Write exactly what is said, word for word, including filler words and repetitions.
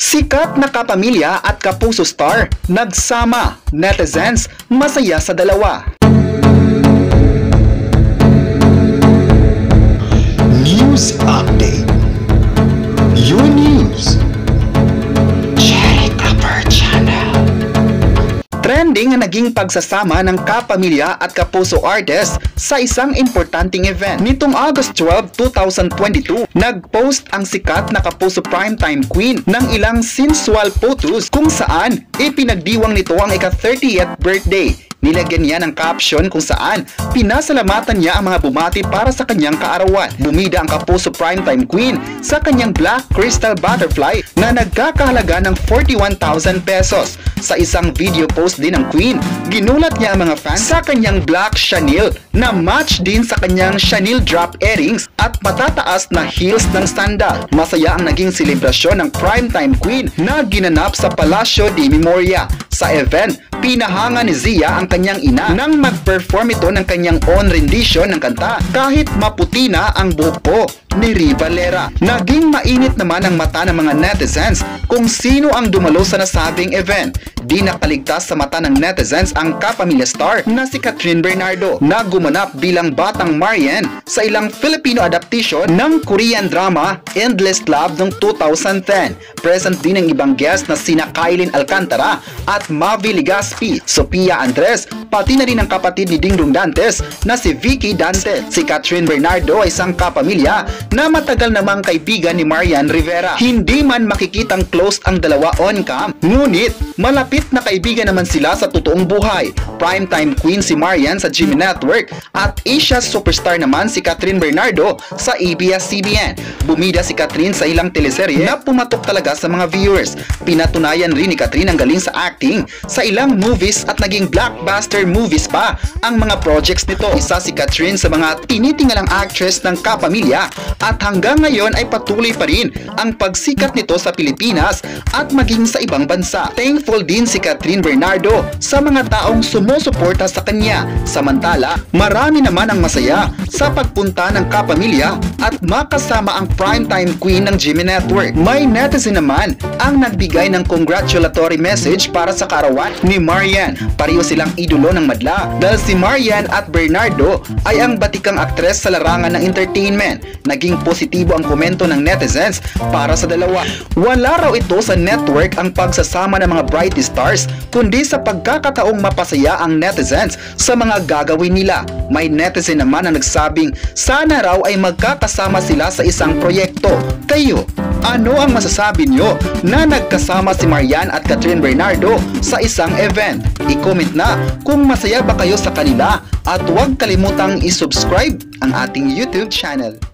Sikat na kapamilya at kapuso star, nagsama, netizens, masaya sa dalawa. News Update. Your news. Cherry Copper Channel. Trending ang naging pagsasama ng kapamilya at kapuso artist sa isang importanteng event. Nitong August twelve, two thousand twenty-two, nag-post ang sikat na kapuso primetime queen ng ilang sensual photos kung saan ipinagdiwang nito ang ika-thirtieth birthday. Nilagyan niya ng caption kung saan pinasalamatan niya ang mga bumati para sa kanyang kaarawan. Bumida ang kapuso primetime queen sa kanyang black crystal butterfly na nagkakahalaga ng forty-one thousand pesos. Sa isang video post din ng queen, ginulat niya ang mga fans sa kanyang black Chanel na match din sa kanyang Chanel drop earrings at patataas na heels ng sandal. Masaya ang naging selebrasyon ng primetime queen na ginanap sa Palacio de Memoria. Sa event, pinahanga ni Zia ang kanyang ina nang mag-perform ito ng kanyang own rendition ng kanta kahit maputi na ang buhok po ni Riva Lera. Naging mainit naman ang mata ng mga netizens kung sino ang dumalo sa nasabing event. Di nakaligtas sa mata ng netizens ang kapamilya star na si Catherine Bernardo na gumanap bilang batang Marian sa ilang Filipino adaptation ng Korean drama Endless Love noong two thousand ten. Present din ang ibang guest na sina Kailin Alcantara at Mavi Legaspi, Sophia Andres, pati na rin ang kapatid ni Dingdong Dantes na si Vicky Dantes. Si Catherine Bernardo ay isang kapamilya na matagal namang kaibigan ni Marian Rivera. Hindi man makikitang close ang dalawa on cam, ngunit malapit na kaibigan naman sila sa totoong buhay. Primetime queen si Marian sa G M A Network at Asia superstar naman si Catherine Bernardo sa A B S C B N. Bumida si Catherine sa ilang teleserye na pumatok talaga sa mga viewers. Pinatunayan rin ni Catherine ang galing sa acting sa ilang movies at naging blockbuster movies pa ang mga projects nito. Isa si Catherine sa mga tinitingalang actress ng kapamilya at hanggang ngayon ay patuloy pa rin ang pagsikat nito sa Pilipinas at maging sa ibang bansa. Thankful din si Catherine Bernardo sa mga taong sumusuporta sa kanya. Samantala, marami naman ang masaya sa pagpunta ng kapamilya at makasama ang primetime queen ng G M A Network. May netizen naman ang nagbigay ng congratulatory message para sa kaarawan ni Marian. Pareho silang idolo ng madla dahil si Marian at Bernardo ay ang batikang aktres sa larangan ng entertainment. Naging positibo ang komento ng netizens para sa dalawa. Wala raw ito sa network ang pagsasama ng mga bright stars, kundi sa pagkakataong mapasaya ang netizens sa mga gagawin nila. May netizen naman na nagsabing sana raw ay magkakasama sila sa isang proyekto. Kayo, ano ang masasabi nyo na nagkasama si Marian at Catherine Bernardo sa isang event? I-comment na kung masaya ba kayo sa kanila at huwag kalimutang i-subscribe ang ating YouTube channel.